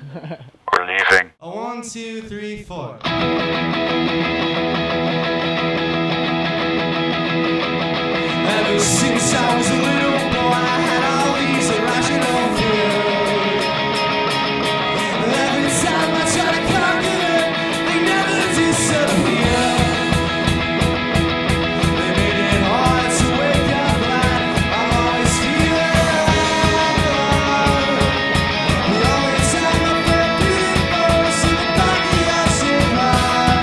We're leaving. 1, 2, 3, 4. Ever since I was a little boy, I had all these irrational fears. Every time I try to conquer them, they never disappear. They made it hard to wake up at. I'm always feeling the only time I felt beautiful was in the dark of the ocean heart.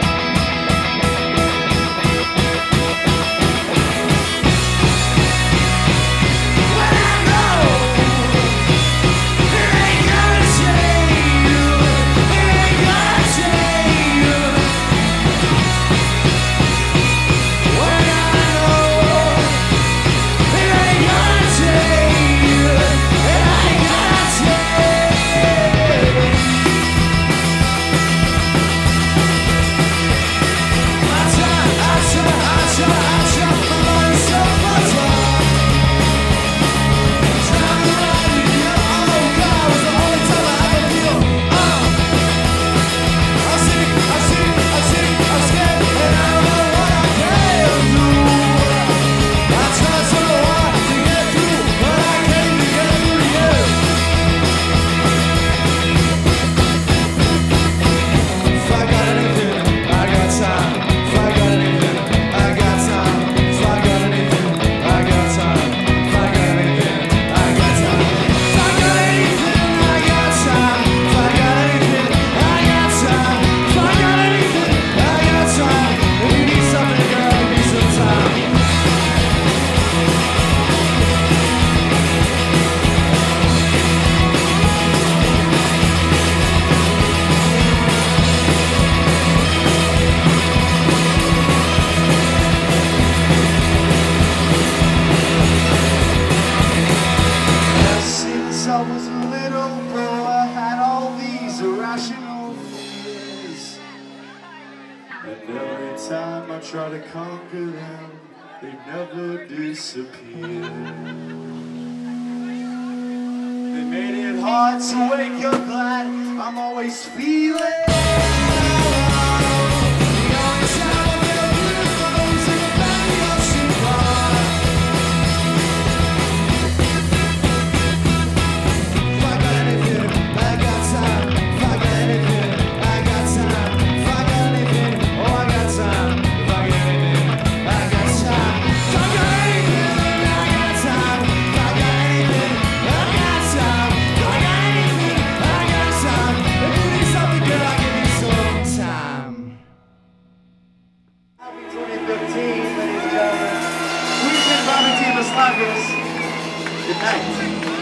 I was a little boy, I had all these irrational fears. And every time I try to conquer them, they never disappear. They made it hard to wake up glad. I'm always feeling the only time I feel beautiful is in the back of your super. Ladies and gentlemen, we've been Bobby T. Good night.